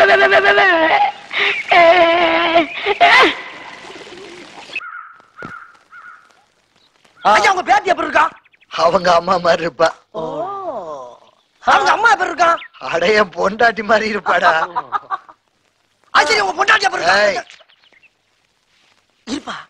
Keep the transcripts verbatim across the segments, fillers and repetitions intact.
ஐயா உங்க பேத்தி எப்படி இருக்கா? அவங்க அம்மா மாதிரி இருப்பா. அவங்க அம்மா எப்படி இருக்கா? அடைய பொண்டாட்டி மாதிரி இருப்பாடா. சரி உங்க பொண்டாட்டி எப்படி இருக்கா? இருப்பா.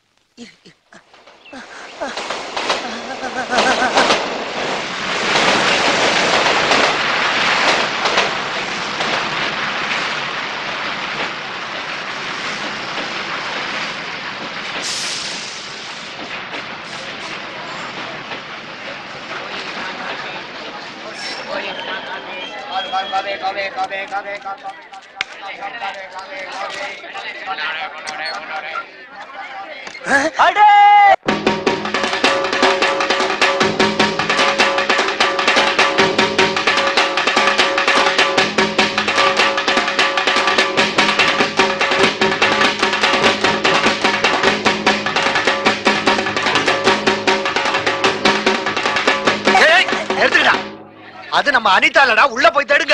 அது நம்ம அனிதாலடா, உள்ள போய் தடுங்க.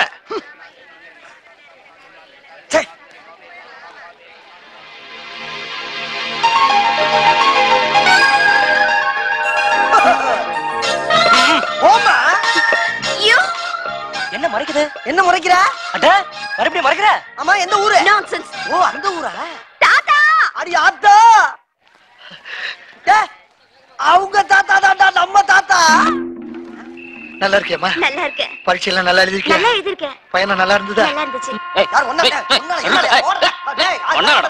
என்ன மறைக்குது? என்ன முறைக்கிற? அட மறுபடியும் மறைக்கிற? ஆமா எந்த ஊரு? நான்சென்ஸ். ஓ அந்த ஊரா? தாத்தா அடி ஆத்தா. டே அவங்க தாத்தா தாத்தா நம்ம தாத்தா. நல்லா இருக்கேம்மா? நல்லா இருக்கேன். பரீட்சையில நல்லா எழுதிருக்கேன்? நல்லா எழுதிருக்கேன். பையனா நல்லா இருந்ததா? நல்லா இருந்துச்சு. யார் ஒண்ணா ஒண்ணா ஓடுடா. டேய்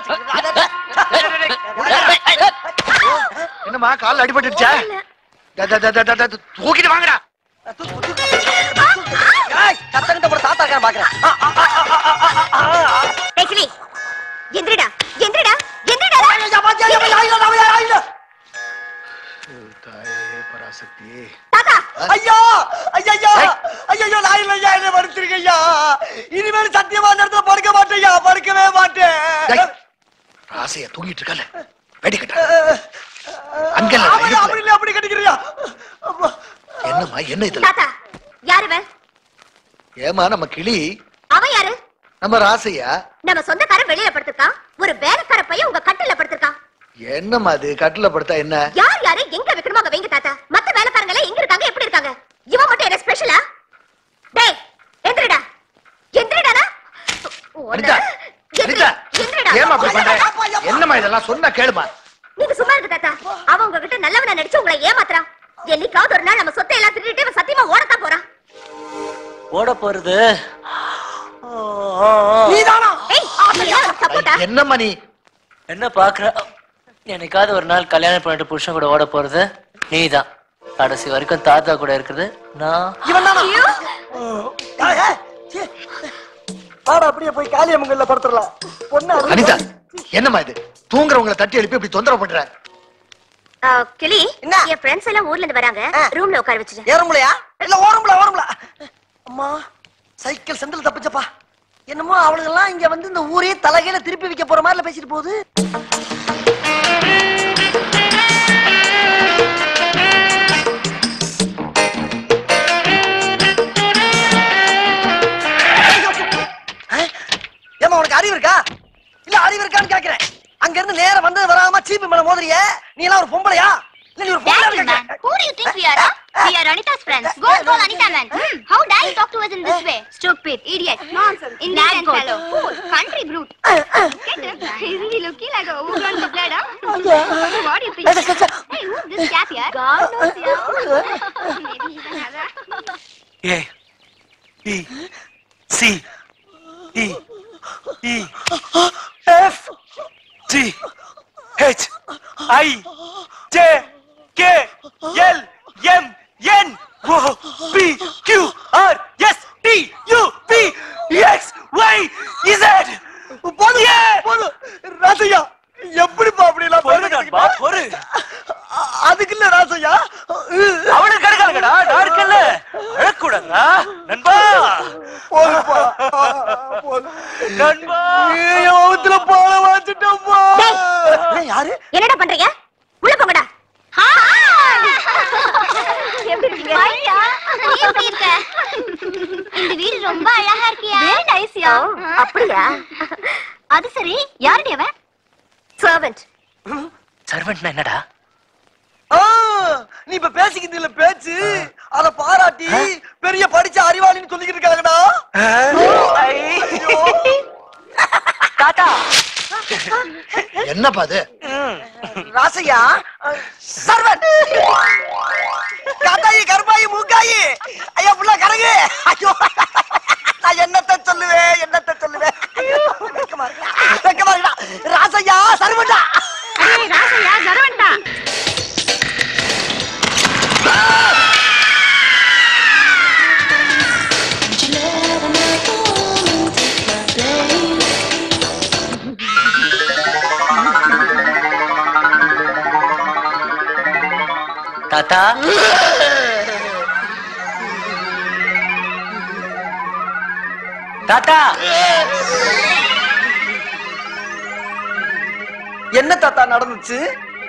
என்னம்மா கால்ல அடிபட்டுடுச்சா? தூக்கிட்டு வாங்கடா. ஏய் கத்தங்கிட்ட போற தாத்தா இருக்கான் பாக்குறேன். டேக்லி எந்திரடா எந்திரடா எந்திரடா. ஐயா பாத்தியா ஐயா ஐயா ஐயா. தாயே பராசக்தி. தாத்தா ஐயா ஐயா ஐயா நான் இல்லையா என்ன வருத்துறீங்க ஐயா. இனிமேல் சத்தியமா நேரத்துல படுக்க மாட்டேயா, படுக்கவே மாட்டேன். ராசையா தூங்கிட்டு இருக்கல, வெடி கட்ட அங்கல அப்படி இல்ல அப்படி கட்டிக்கிறியா? என்னம்மா என்ன இது? தாத்தா யாரு இவன்? ஏமா நம்ம கிளி. அவன் யாரு? நம்ம ராசையா. நம்ம சொந்தக்காரன் வெளியில படுத்திருக்கான், ஒரு வேலைக்கார பையன் உங்க கட்டில படுத்திருக்கான். என்னம்மா அது கட்டில படுத்தா என்ன? யார் யாரு எங்க வைக்கணுமோ அங்க வைங்க தாத்தா. மத்த வேலைக்காரங்க எல்லாம் எங்க இருக்காங்க, எப்படி இருக்காங்க? இவன் மட்டும் என்ன ஸ்பெஷலா? டேய் எந்திரடா எந்திரடா. அனிதா அனிதா ஏமா அப்படி பண்ற? என்னம்மா இதெல்லாம் சொன்னா கேளுமா. நீங்க சும்மா இருங்க தாத்தா. அவன் உங்ககிட்ட நல்லவனா நடிச்சு உங்களை ஏமாத்துறான். என்னைக்காவது ஒரு நாள் நம்ம சொத்தை எல்லாம் திருடிட்டு இவன் சத்தியமா ஓடத்தான் போறான். ஓட போறது நீதானா? என்னம்மா நீ என்ன பாக்குற? என்னைக்காவது ஒரு நாள் கல்யாணம் பண்ணிட்டு புருஷன் கூட ஓட போறது நீதான். கடைசி வரைக்கும் தாத்தா கூட இருக்குது நான். அப்படியே போய் காளியம்மங்கள்ல படுத்துடலாம். அனிதா என்னம்மா இது? தூங்குறவங்களை தட்டி எழுப்பி இப்படி தொந்தரவு பண்ற? கிளி என் ஃப்ரெண்ட்ஸ் எல்லாம் ஊர்ல இருந்து வராங்க, ரூம்ல உட்கார வச்சிட்டேன். ஏறும்லையா? இல்ல ஓரம்ல ஓரம்ல. அம்மா சைக்கிள் செந்தில் தப்பிச்சப்பா. என்னமோ அவளுங்க எல்லாம் இங்க வந்து இந்த ஊரே தலைகையில திருப்பி வைக்க போற மாதிரி பேசிட்டு போகுது. ஏமா உனக்கு அறிவு இருக்கா? இல்ல அறிவு இருக்கான்னு கேக்குறேன். அங்க இருந்து நேரா வந்து வராம சீப்பு மேல மோதுறிய. நீ எல்லாம் ஒரு பொம்பளையா? இல்ல நீ ஒரு பொம்பளையா? Who do you think we are? We are Anita's friends. Go and call Anita man. Hmm. How dare you talk to us in this way? Stupid, idiot, nonsense, Indian fellow, fool, country brute. Get him. Isn't he looking like a overgrown blood? What do you think? Hey, who's this cat here? God knows, yeah. Maybe he's another. A B C D E F G H I J K L M N O P Q R S T U V X Y Z. போடு போடு ராசையா. எப்படி பாப்படிலாம் போடுடா போடு. அதுக்கு இல்ல ராசையா. அவனுக்கு கடுக்காதடா, நான் இருக்கல. அழக்கூடாதா நண்பா. போடுப்பா போடு நண்பா. ஏய் ஓத்துல போல வாச்சிட்டப்பா. டேய் யாரு? என்னடா பண்றீங்க? உள்ள போங்கடா. எப்படி இருக்கீங்க? ஐயா, நீ எப்படி இருக்க? இந்த வீடு ரொம்ப அழகா இருக்கியா? வேண்டா நைஸ்யா. அப்படியா? அது சரி, யாருடைய அவன்? சர்வெண்ட். சர்வெண்ட்னா என்னடா? நீ இப்ப பேசிக்கிட்டு இல்ல பேச்சு, அத பாராட்டி பெரிய படிச்ச அறிவாளின்னு சொல்லிக்கிட்டு இருக்காங்கடா. தாத்தா என்னப்பா அது? ராசையா சர்வெண்ட். காத்தாயி கருப்பாயி மூக்காயி ஐயா புள்ள கரகு. ஐயோ நான் என்னத்த சொல்லுவேன் என்னத்த சொல்லுவேன். ராசையா சர்வெண்டா. ராசையா சர்வெண்டா. தாத்தா தாத்தா என்ன தாத்தா நடந்துச்சு?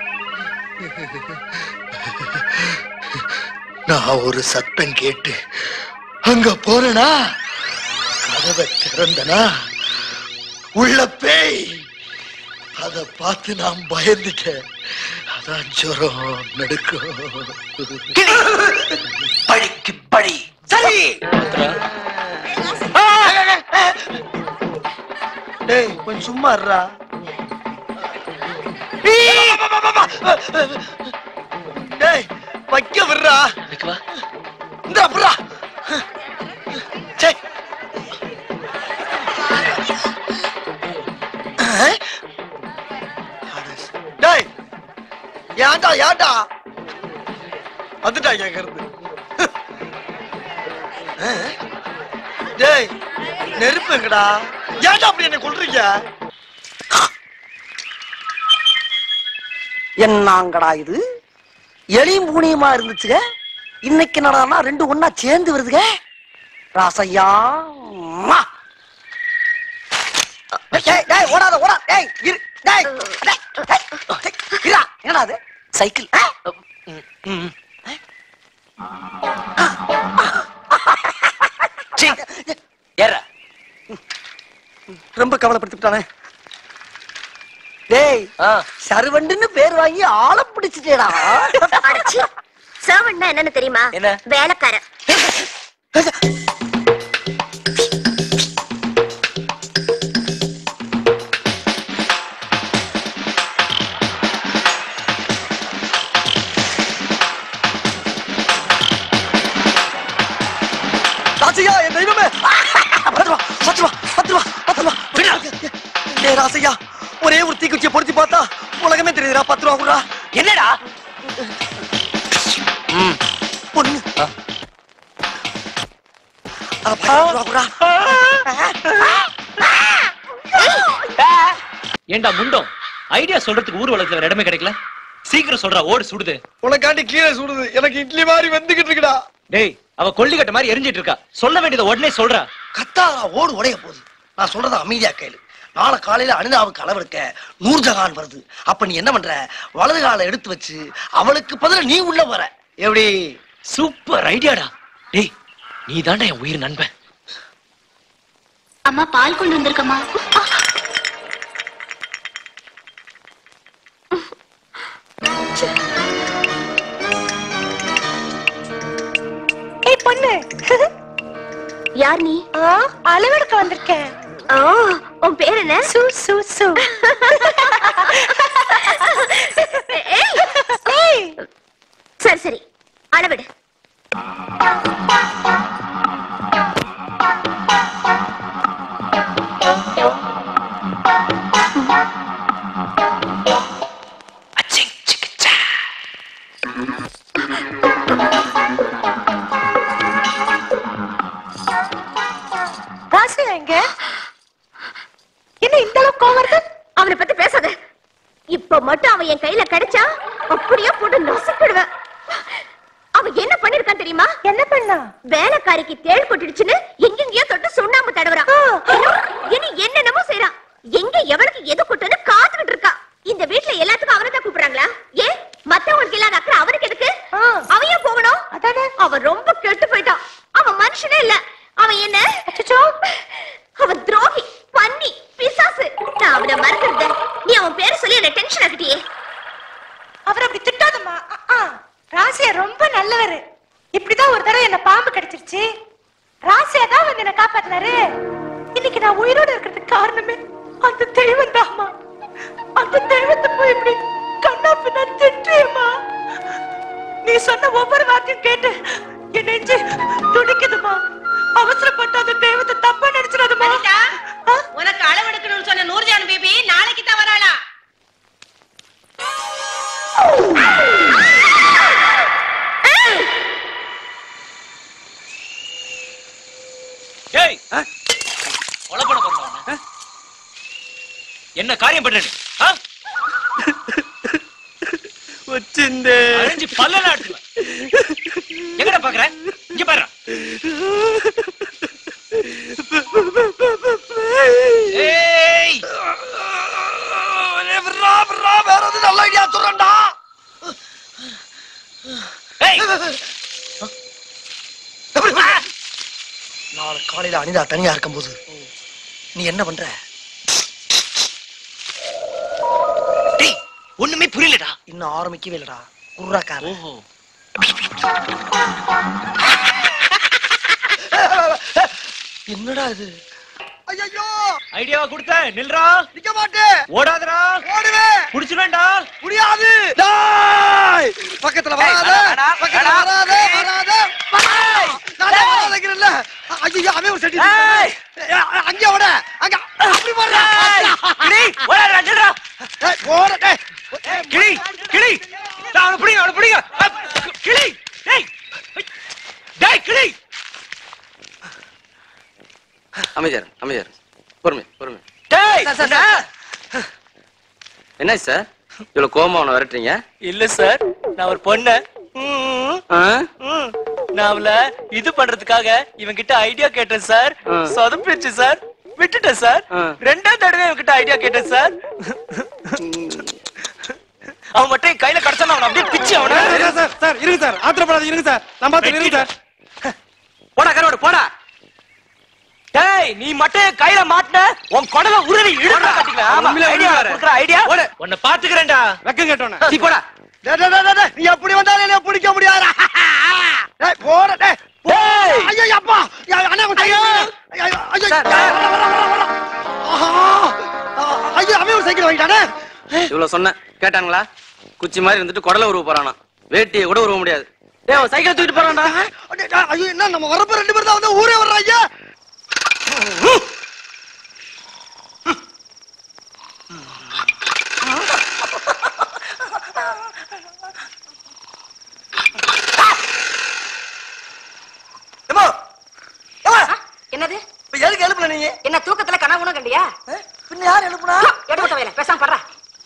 நான் ஒரு சத்தம் கேட்டு அங்க போறேனா, கதவை திறந்தனா உள்ள பேய். அத பார்த்து நான் பயந்துட்டேன். அதான் ஜுரம் நடுக்கும். பழிக்கு பழி. சரி டேய் கொஞ்சம் சும்மா இருடா. டேய் வைக்க விடுறா. வைக்கவா? இந்த புறா. சே டேய் ஏன்டா ஏன்டா வந்துட்டா கேக்குறது. டேய் நெருப்பு எங்கடா? ஏன்டா அப்படி என்ன கொல்றீங்க? என்னங்கடா இது எளியும் பூனியமா இருந்துச்சுங்க. இன்னைக்கு என்னடானா ரெண்டு ஒண்ணா சேர்ந்து வருதுங்க. ராசையா ஓடாத ஓடா. டேய் இரு. டேய் என்னடா அது? சைக்கிள். ரொம்ப கவலைப்படுத்திட்டானே. டேய் சர்வெண்ட்னு பேர் வாங்கி ஆளை பிடிச்சிட்டேடா. சர்வெண்ட்னா என்னன்னு தெரியுமா? என்ன? வேலைக்காரன். ராசையா என் தெய்வமே. பத்து ரூபா பத்து ரூபா பத்து ரூபா பத்து ரூபா. டேய் ராசையா ஒரே ஒரு தீக்குச்சியை பொருத்தி பார்த்தா உலகமே தெரியுதுடா. பத்து ரூபா குடுறா. என்னடா? பொண்ணு ஏண்டா முண்டம், ஐடியா சொல்றதுக்கு ஊர் வளர்க்கல இடமே கிடைக்கல. சீக்கிரம் சொல்றா, ஓடு சுடுது. உனக்காண்டி கீழே சுடுது. எனக்கு இட்லி மாதிரி வந்துகிட்டு இருக்குடா. டேய் அவ கொல்லிக்கட்ட மாதிரி எரிஞ்சிட்டு இருக்கா. சொல்ல வேண்டியதை உடனே சொல்றா. கத்தாரா ஓடு உடைய போகுது. நான் சொல்றத அமைதியா கேளு. நாளை காலையில அனிதாவுக்கு அளவெடுக்க நூர்ஜஹான் வருது. அப்ப நீ என்ன பண்ற? வலது காலை எடுத்து வச்சு அவளுக்கு பதிலா நீ உள்ள வர. எப்படி? சூப்பர் ஐடியாடா. டேய் நீ தாண்டா என் உயிர் நண்பன். அம்மா பால் கொண்டு வந்திருக்கம்மா. ஏய் பொண்ணு, யார் நீ? அளவெடுக்க வந்திருக்கேன். உன் பேர் என்ன? சு சு சு. சரி சரி அளவிடு. என்ன இந்த அளவுக்கு கோவம் வருது? அவனை பத்தி பேசாத. இப்ப மட்டும் அவன் என் கையில கிடைச்சா அப்படியே போட்டு நசுக்கிடுவேன். அவன் என்ன பண்ணிருக்கான் தெரியுமா? என்ன பண்ணா? வேலைக்காரிக்கு தேள் கொட்டிடுச்சுன்னு எங்கெங்கயோ தொட்டு சுண்ணாம்பு தடவுறான். இனி என்னென்னமோ செய்யறான். எங்க எவனுக்கு எது கொட்டுன்னு காத்துக்கிட்டு இருக்கா. இந்த வீட்டுல எல்லாத்துக்கும் அவனை தான் கூப்பிடுறாங்களா? ஏன் மத்தவங்களுக்கு இல்லாத அக்கறை அவனுக்கு எதுக்கு? அவன் ஏன் போகணும்? அவன் ரொம்ப கெட்டு போயிட்டான். அவன் மனுஷனே இல்ல. அவன் என்ன அவ சாமி என்ன காப்பாத்தினாரு. இன்னைக்கு நான் உயிரோட இருக்கிறதுக்கு காரணமே அந்த தெய்வம் தான்மா. அந்த தெய்வத்தை போய் இப்படி கண்ணா பின்னா திட்டுமா? நீ சொன்ன ஒவ்வொரு வார்த்தையும் கேட்டு என் நெஞ்சு துடிக்குதுமா. அவசரப்பட்டு அந்த தெய்வத்தை தப்பா நினைச்சிடாதுமா. உனக்கு அளவெடுக்கணும்னு சொன்ன நூர்ஜான் பேபி நாளைக்கு தான் வராளா? என்ன காரியம் பண்ற? பல்ல நாட்டு எங்கடா பாக்குற? இங்க பாரு. நல்ல ஐடியா சொல்றா. நாளை காலையில அனிதா தனியா இருக்கும் போது நீ என்ன பண்ற? ஒண்ணுமே புரியலடா. இன்னும் ஆரம்பிக்கவே இல்லடா. குர்ராக்கார. ஓஹோ. என்னடா இது? ஐயோ ஐடியாவா கொடுத்த நில்றா. நிக்க மாட்டேன். ஓடாதடா. ஓடுவேன். புடிச்சுவேண்டா. முடியாது. டேய் பக்கத்துல வராத. பக்கத்துல வராத. வராத. நான் வராதங்கறல்ல. ஐயோ அவன் ஒரு செட்டி. அங்க ஓட. அங்க அப்படி போறா. கிளி ஓடடா நில்றா. ஏய் ஓட டேய். கிளி கிளி. அவன புடிங்க அவன புடிங்க. கிளி. டேய். டேய் கிளி. அமைதியார் அமைதியார். பொறுமை பொறுமை. டேய் சார். என்ன சார் இவ்வளவு கோவமா அவனை விரட்டுறீங்க? இல்ல சார், நான் ஒரு பொண்ணு. நான் அவள இது பண்றதுக்காக இவன் கிட்ட ஐடியா கேட்டேன் சார். சொதப்பிடுச்சு சார். விட்டுட்டேன் சார். ரெண்டாவது தடவை இவன் கிட்ட ஐடியா கேட்டேன் சார். அவன் மட்டும் கையில கடச்சான அவன் அப்படியே பிச்சு அவன. சார் சார் இருங்க சார். ஆத்திரப்படாதீங்க இருங்க சார். நான் பாத்து இருங்க சார். போடா கரோடு போடா. டேய் நீ மட்டும் கையில மாட்டன உன் கொடல உருவி இழுத்து கட்டிக்கலாம். ஆமா ஐடியா குடுக்குற ஐடியா. உன்னை பாத்துக்கறேன்டா. வெக்கம் கேட்டோனே. சீ போடா. டேய் டேய் டேய் நீ எப்படி வந்தாலும் என்ன பிடிக்க முடியாதுடா. டேய் போடா டேய். டேய் ஐயோ அப்பா. அண்ணா கொஞ்சம் ஐயோ. ஐயோ. ஐயோ அவன் ஒரு சைக்கிள் வாங்கிட்டானே. இவ்வளவு சொன்ன கேட்டாங்களா? குச்சி மாதிரி இருந்துட்டு குடல உருவ போறானா. வேட்டியை கூட உருவ முடியாது. டேய் அவன் சைக்கிள் தூக்கிட்டு போறான்டா. ஐயோ என்ன நம்ம வரப்ப ரெண்டு பேர் தான் வந்து ஊரே வர்றாங்க. என்னது? எதுக்கு எழுப்புல நீங்க? என்ன தூக்கத்துல கனவுன கண்டியா? பின்ன யார் எழுப்புனா? எடுத்த வேலை பேசாம படுறா.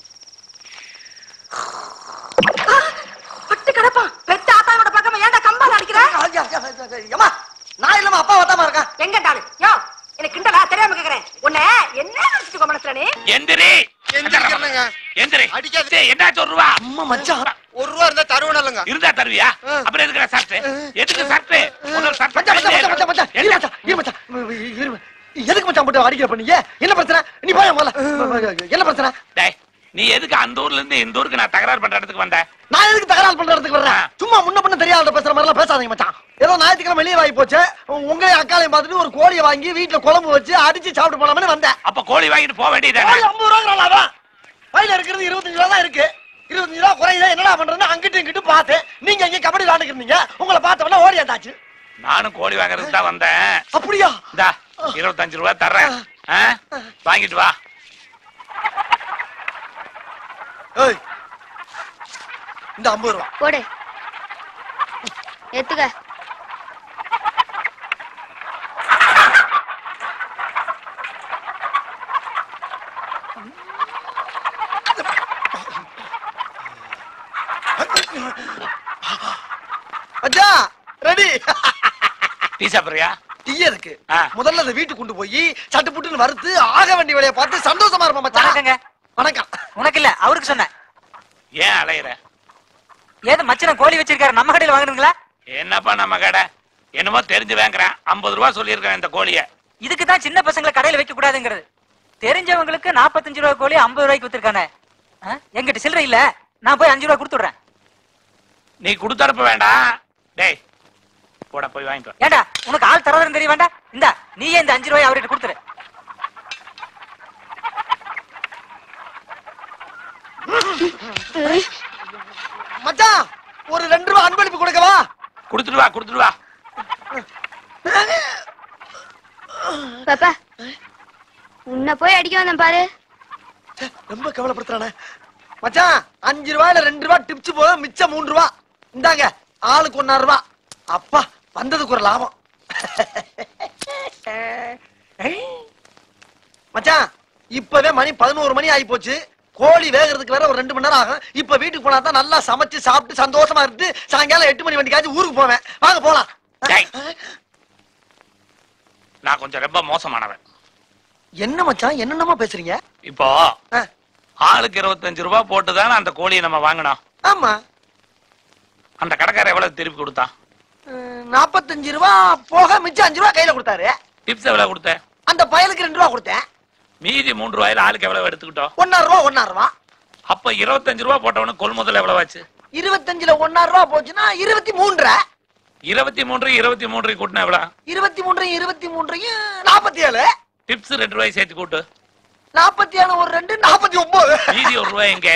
பட்டு கடப்பா. பெத்த ஆத்தாவோட பக்கமா ஏன்டா கம்பால அடிக்கிற? அம்மா நான் இல்லமா அப்பா வட்டாம இருக்கா. எங்க டாடு? யோ எனக்கு கிண்டலா தெரியாம கேக்குறேன். உன்னை என்ன நினைச்சிட்டு மனசுல நீ? எந்திரி. எந்திரிக்கிறேங்க. எந்திரி. அடிக்காதே. என்னாச்சு ஒரு ரூபா? அம்மா மச்சான் ஒரு ரூபா இருந்தா தருவனல்லங்க. இருந்தா தருவியா? அப்புறம் எதுக்கு சர்ட்? எதுக்கு சர்ட்? முதல்ல சர்ட். மச்சான் மச்சான் மச்சான் மச்சான் இரு மச்சான் இரு மச்சான் இரு. எதுக்கு மச்சான் போட்டு அடிக்கிற பண்ணீங்க? என்ன பிரச்சனை? நீ போய் முதல்ல. என்ன பிரச்சனை? டேய் நீ எதுக்கு அந்த ஊர்ல இருந்து இந்த ஊருக்கு நான் தகராறு பண்ற இடத்துக்கு வந்த? நான் எதுக்கு தகராறு பண்ற இடத்துக்கு வர்றேன்? சும்மா முன்ன பண்ண தெரியாத பேசுற மாதிரி எல்லாம் பேசாதீங்க மச்சான். ஏதோ ஞாயிற்றுக்கிழமை வெளியே வாங்கி போச்சு. உங்க அக்காலையும் பார்த்துட்டு ஒரு கோழியை வாங்கி வீட்டுல குழம்பு வச்சு அடிச்சு சாப்பிட்டு போலாம்னு வந்தேன். அப்ப கோழி வாங்கிட்டு போக வேண்டியதானே? ஐம்பது ரூபா வயல இருக்கிறது இருபத்தஞ்சு ரூபா தான் இருக்கு. இருபத்தஞ்சு ரூபா குறையுதா என்னடா பண்றதுன்னு அங்கிட்டு இங்கிட்டு பார்த்தேன். நீங்க எங்க கபடி விளையாண்டுக்கிறீங்க. உங்களை பார்த்தவன ஓடி வந்தாச்சு. நானும் கோழி வாங்குறதுக்கு தான் வந்தேன். அப்படியா? இந்தா இருபத்தஞ்சு ரூபா தர்றேன். வாங்கிட்டு வா. ஏய் இந்த ஐம்பது ரூபா போடு. எத்துக்க. அச்சா ரெடி. டீ சாப்பிடுறியா? டீ இருக்கு. முதல்ல அதை வீட்டுக்கு கொண்டு போய் சட்டு புட்டுன்னு வறுத்து ஆக வேண்டிய வேலையை பார்த்து சந்தோஷமா இருப்போம் மச்சான். வணக்கம். உனக்கு இல்ல அவருக்கு சொன்னேன். ஏன் அலையற? ஏது மச்சன கோழி வச்சிருக்காரு நம்ம கடையில வாங்குறீங்களா? என்னப்பா நம்ம கடை? என்னமோ தெரிஞ்சு வாங்குறேன். ஐம்பது ரூபா சொல்லியிருக்கேன் இந்த கோழிய. இதுக்கு தான் சின்ன பசங்களை கடையில வைக்க கூடாதுங்கிறது. தெரிஞ்சவங்களுக்கு நாற்பத்தஞ்சு ரூபாய் கோழி ஐம்பது ரூபாய்க்கு வித்துருக்கானே. எங்கிட்ட சில்லறை இல்ல, நான் போய் அஞ்சு ரூபாய் கொடுத்துடுறேன். நீ கொடுத்தரப்ப வேண்டாம். டேய் போட போய் வாங்கிட்டு. ஏண்டா உனக்கு ஆள் தரதுன்னு தெரிய வேண்டாம். இந்தா நீ இந்த அஞ்சு ரூபாய் அவர்கிட்ட கொடுத்துரு. மச்சான் ஒரு ரெண்டு ரூபாய் அன்பளிப்பு கொடுக்கவா? கொடுத்துட்டு வா கொடுத்துட்டு வா. பாப்பா உன்னை போய் அடிக்க வந்தேன் பாரு. ரொம்ப கவலைப்படுத்துறானே. மச்சான் அஞ்சு ரூபாயில ரெண்டு ரூபாய் டிப்ஸ் போதும், மிச்சம் மூணு ரூபா. இந்தாங்க ஆளுக்கு ஒன்னாறு ரூபா. அப்பா வந்ததுக்கு ஒரு லாபம். மச்சான் இப்பவே மணி பதினோரு மணி ஆகி போச்சு. கோழி வேகிறதுக்கு வேற ஒரு ரெண்டு மணி நேரம் ஆகும். இப்ப வீட்டுக்கு போனா தான் நல்லா சமைச்சு சாப்பிட்டு சந்தோஷமா இருந்து சாயங்காலம் எட்டு மணி வண்டிக்காச்சும் ஊருக்கு போவேன். வாங்க போலாம். நான் கொஞ்சம் ரொம்ப மோசமானவன். என்ன மச்சான் என்னென்னமா பேசுறீங்க? இப்போ ஆளுக்கு இருபத்தஞ்சு ரூபாய் போட்டுதானே அந்த கோழியை நம்ம வாங்கினோம். ஆமா. அந்த கடைக்காரர் எவ்வளவு திருப்பி கொடுத்தான்? நாப்பத்தஞ்சு ரூபா போக மிச்சம் அஞ்சு ரூபா கையில கொடுத்தாரு. டிப்ஸ் எவ்வளவு கொடுத்த? அந்த பயலுக்கு ரெண்டு ரூபா கொடுத்தேன். மீதி மூன்று ரூபாயில ஆளுக்கு எவ்வளவு எடுத்துக்கிட்டோம்? ஒன்னாறு ரூபா ஒன்னாறு ரூபா. அப்ப இருபத்தஞ்சு ரூபா போட்டவனு கொள்முதல் எவ்வளவு ஆச்சு? இருபத்தஞ்சுல ஒன்னாறு ரூபா போச்சுன்னா இருபத்தி மூன்று. இருபத்தி மூன்று இருபத்தி மூன்று கூட்டினா எவ்வளவு? இருபத்தி மூன்று இருபத்தி மூன்றையும் நாற்பத்தி ஏழு. டிப்ஸ் ரெண்டு ரூபாய் சேர்த்து கூட்டு. நாற்பத்தி ஏழு ஒரு ரெண்டு நாற்பத்தி ஒன்பது. மீதி ஒரு ரூபாய் எங்க?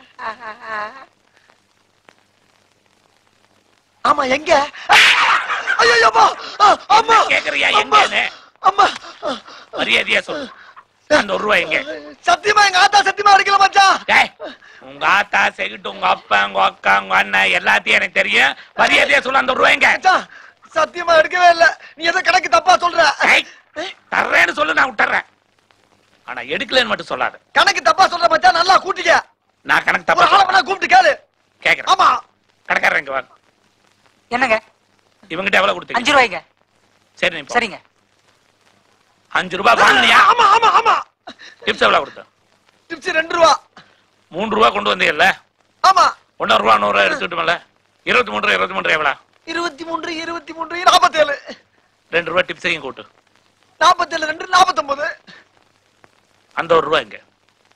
ஆமா எங்க? ஐயோ அம்மா கேக்குறியா எங்க? அம்மா மரியாதையா சொல்லு. அந்த ஒரு ரூபாய் எங்க? சத்தியமா எங்க ஆத்தா சத்தியமா அடிக்கல மச்சான். உங்க ஆத்தா செகிட்டு உங்க அப்பா உங்க அக்கா உங்க அண்ணன் எல்லாத்தையும் எனக்கு தெரியும். மரியாதையா சொல்ல அந்த ஒரு ரூபாய் எங்க? சத்தியமா எடுக்கவே இல்ல. நீ ஏதோ கணக்கு தப்பா சொல்ற. தர்றேன்னு சொல்லு நான் விட்டுறேன். ஆனா எடுக்கலன்னு மட்டும் சொல்லாத. கணக்கு தப்பா சொல்ற மச்சான். நல்லா கூட்டிக்க. நான் கணக்கு தப்பா சொல்ல கூப்பிட்டு கேளு. கேக்குறேன். ஆமா கடைக்காரன் இங்க வாங்க. என்னங்க? இவங்கிட்ட எவ்வளவு கொடுத்தீங்க? அஞ்சு ரூபாய்ங்க. சரி சரிங்க. அஞ்சு ரூபாய் வாங்கினியா? ஆமா ஆமா ஆமா. டிப்ஸ் எவ்வளவு கொடுத்த? டிப்ஸ் ரெண்டு ரூபா. மூன்று ரூபா கொண்டு வந்தீங்கல்ல? ஆமா. ஒன்னொரு ரூபா நூறு ரூபா எடுத்துக்கிட்டோம்ல? இருபத்தி மூன்று இருபத்தி மூன்று எவ்வளவு? இருபத்தி மூன்று இருபத்தி மூன்று நாற்பத்தி ஏழு. ரெண்டு ரூபாய் டிப்ஸையும் கூட்டு. நாற்பத்தி ஏழு ரெண்டு நாற்பத்தி ஒன்பது. அந்த ஒரு ரூபாய் எங்க?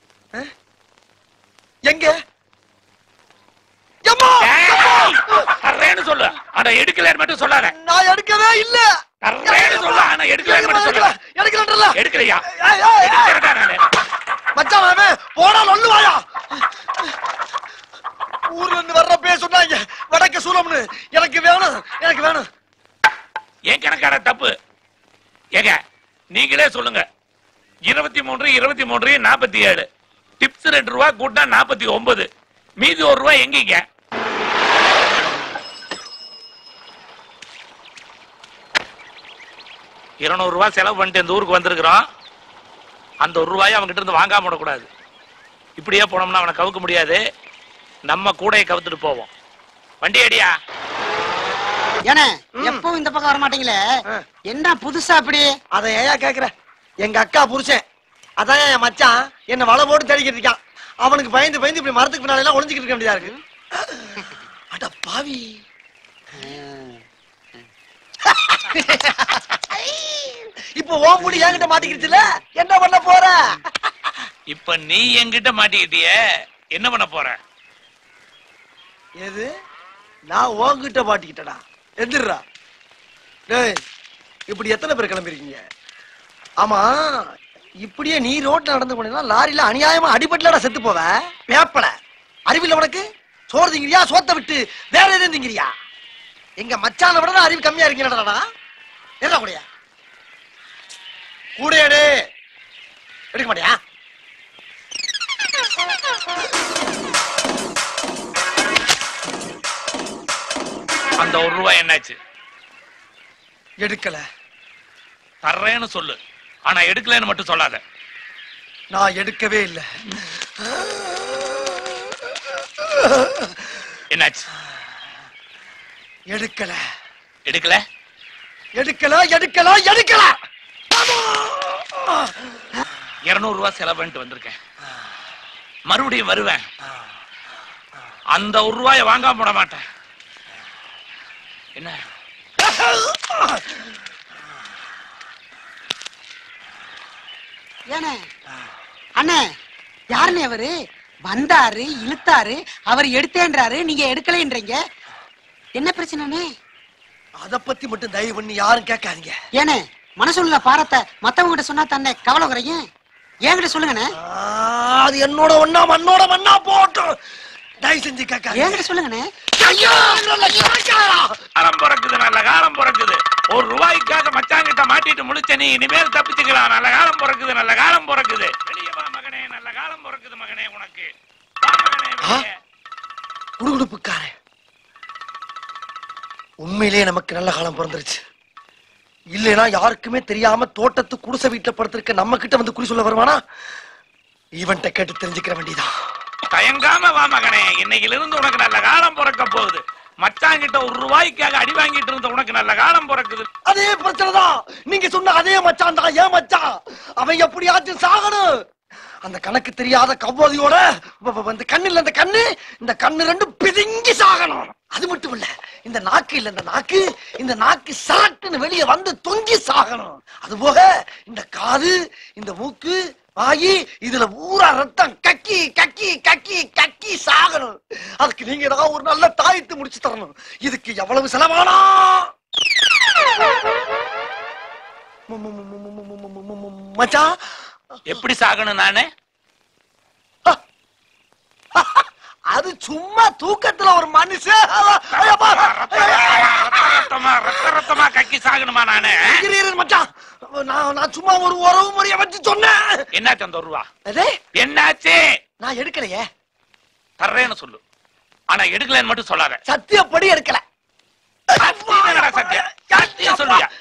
எங்க? தர்றேன்னு சொல்லு. ஆனா எடுக்கலன்னு மட்டும் சொல்லாத. நான் எடுக்கவே இல்ல. தர்றேன்னு சொல்லு. ஆனா எடுக்கலன்னு மட்டும் சொல்லாத. எடுக்கலன்றல. எடுக்கலையா? மச்சான் அவன் போடா லொல்லுவாயா. ஊர்ல இருந்து வர்ற பே சொன்னாங்க வடக்கு சூலம்னு. எனக்கு வேணும் எனக்கு வேணும். ஏன் கணக்கான தப்பு? ஏங்க நீங்களே சொல்லுங்க. இருபத்தி மூன்று இருபத்தி மூன்று நாற்பத்தி ஏழு. டிப்ஸ் ரெண்டு ரூபாய் கூட்டினா நாற்பத்தி ஒன்பது. மீதி ஒரு ரூபாய் எங்கீங்க? இருநூறு ரூபாய் செலவு பண்ணிட்டு இந்த ஊருக்கு வந்திருக்கிறோம். அந்த ஒரு ரூபாயை அவன்கிட்ட இருந்து வாங்காம விடக்கூடாது. இப்படியே போனோம்னா அவனை கவுக்க முடியாது. நம்ம கூடையை கவுத்துட்டு போவோம். வண்டி அடியா. ஏனே எப்பவும் இந்த பக்கம் வர மாட்டீங்களே, என்ன புதுசா அப்படி? அதை ஏயா கேக்குற? எங்க அக்கா புருஷன் அதான் என் மச்சான் என்ன வலை போட்டு தேடிக்கிட்டு இருக்கான். அவனுக்கு பயந்து பயந்து இப்படி மரத்துக்கு பின்னால எல்லாம் ஒளிஞ்சுக்கிட்டு இருக்க வேண்டியதா இருக்கு. அட பாவி. இப்ப ஓம் முடி என்கிட்ட மாட்டிக்கிடுச்சுல, என்ன பண்ண போற? இப்ப நீ என்கிட்ட மாட்டிக்கிட்டிய, என்ன பண்ண போற? எது? நான் உன்கிட்ட மாட்டிக்கிட்டடா. எந்திரா. டேய் இப்படி எத்தனை பேர் கிளம்பிருக்கீங்க? ஆமா இப்படியே நீ ரோட்ல நடந்து போனீங்கன்னா லாரியில அநியாயமா அடிபட்டுலடா செத்து போவ. பேப்பல அறிவில்ல உனக்கு? சோறு திங்கிறியா சோத்தை விட்டு வேற எதுவும் திங்கிறியா? எங்க மச்சான விட அறிவு கம்மியா இருக்கீங்கடா. என்ன கூடயா கூடையாடு எடுக்க மாட்டியா? அந்த ஒரு ரூபாய் என்னாச்சு? எடுக்கல. தர்றேன்னு சொல்லு, ஆனா எடுக்கலன்னு மட்டும் சொல்லாத. நான் எடுக்கவே இல்லை. என்னாச்சு? எடுக்கல எடுக்கல எடுக்கல எடுக்கல எடுக்கல. இருநூறு ரூபாய் செலவு பண்ணிட்டு வந்திருக்கேன். மறுபடியும் வருவேன். அந்த ஒரு ரூபாயை வாங்காம விட மாட்டேன். என்ன ஏனே அண்ணே, யாருன்னு அவரு? வந்தாரு இழுத்தாரு, அவர் எடுத்தேன்றாரு, நீங்க எடுக்கலைன்றீங்க. என்ன பிரச்சனை? அத பத்தி மட்டும் தயவு பண்ணி யாரும் கேட்காதீங்க. ஏனே மனசுள்ள பாரத்தை மத்தவங்க கிட்ட சொன்னா தானே கவலை குறையும். என்கிட்ட சொல்லுங்கண்ணே. அது என்னோட ஒண்ணா மண்ணோட மண்ணா போட்டு தயவு செஞ்சு கேட்க. என்கிட்ட சொல்லுங்கண்ணே. காலம் பிறக்குது, நல்ல காலம் பிறக்குது. ஒரு ரூபாய்க்காக மச்சாங்கிட்ட மாட்டிட்டு முடிச்ச நீ இனிமேல் தப்பிச்சுக்கலாம். நல்ல காலம் பிறக்குது, நல்ல காலம் பிறக்குது. வெளியே வா மகனே, நல்ல காலம் பிறக்குது மகனே உனக்கு. குடுகுடுப்புக்காரன் உண்மையிலேயே நமக்கு நல்ல காலம் பிறந்துருச்சு. இல்லைன்னா யாருக்குமே தெரியாம தோட்டத்து குடிசை வீட்டுல படுத்திருக்க நம்ம கிட்ட வந்து குறி சொல்ல வருவானா? ஈவன்ட்ட கேட்டு தெரிஞ்சுக்கிற வேண்டியதான். தயங்காம வா மகனே, இன்னைக்குல இருந்து உனக்கு நல்ல காலம் பிறக்க போகுது. மச்சாங்கிட்ட ஒரு ரூபாய்க்காக அடி வாங்கிட்டு இருந்த உனக்கு நல்ல காலம் பிறக்குது. அதே பிரச்சனை தான். நீங்க சொன்ன அதே மச்சான் தான் ஏன் மச்சான். அவன் எப்படியாச்சும் சாகணும். அந்த கணக்கு தெரியாத கவ்வாதியோட இந்த கண்ணுல இந்த கண்ணு இந்த கண்ணு ரெண்டும் பிதுங்கி சாகணும். அது மட்டும் இல்ல, இந்த நாக்கு இல்ல இந்த நாக்கு இந்த நாக்கு சாட்டுன்னு வெளியே வந்து தொங்கி சாகணும். அது போக இந்த காது இந்த மூக்கு வாயி இதுல ஊரா ரத்தம் கக்கி கக்கி கக்கி கக்கி சாகணும். அதுக்கு நீங்க தான் ஒரு நல்ல தாயத்து முடிச்சு தரணும். இதுக்கு எவ்வளவு செலவானா? மச்சான் எப்படி சாகணும் நானு? அது சும்மா தூக்கத்துல ஒரு மனுஷன் ரத்த ரத்தமா கக்கி சாகணுமா நானு? மச்சான் நான் சும்மா ஒரு உறவு முறைய வச்சு சொன்னேன். என்னாச்சு அந்த ரூபா? என்னாச்சு? நான் எடுக்கலையே. தர்றேன்னு சொல்லு, ஆனா எடுக்கலன்னு மட்டும் சொல்லாத. சத்தியப்படி எடுக்கல. சத்தியம் சத்தியம் சொல்லுயா?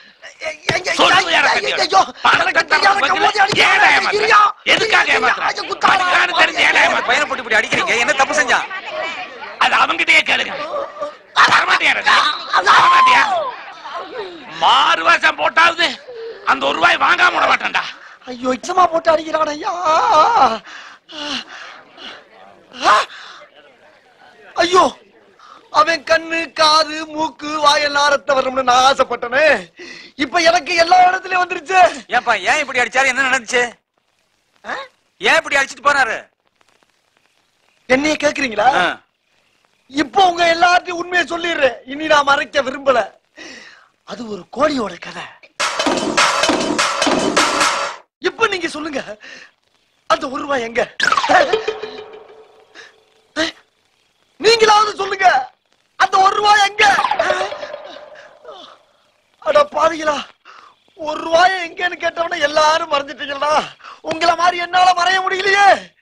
என்ன தப்பு செஞ்சா அது அவங்கிட்டே கேளுங்க. மாறு வருஷம் போட்டாவது அந்த ஒரு ரூபாய் வாங்காம விட மாட்டேன்டா. ஐயோ இச்சமா போட்டு அடிக்கிறான் ஐயா. ஐயோ அவன் கண்ணு காது மூக்கு வாயெல்லாம் ரத்த வரணும்னு நான் ஆசைப்பட்டனே. இப்ப எனக்கு எல்லா இடத்துலயும் வந்துருச்சு. ஏன்பா ஏன் இப்படி அடிச்சாரு? என்ன நடந்துச்சு? ஏன் இப்படி அடிச்சிட்டு போனாரு? என்னைய கேக்குறீங்களா? இப்ப உங்க எல்லாத்தையும் உண்மையை சொல்லிடுறேன். இனி நான் மறைக்க விரும்பல. அது ஒரு கோழியோட கதை. இப்ப நீங்க சொல்லுங்க, அந்த ஒரு ரூபாய் எங்க? நீங்களாவது சொல்லுங்க, அந்த ஒரு ரூபாய் எங்க? அட பாவிகளா, ஒரு ரூபாய் எங்கன்னு கேட்டவன எல்லாரும் மறைஞ்சிட்டீங்களா? உங்களை மாதிரி என்னால மறைய முடியலையே.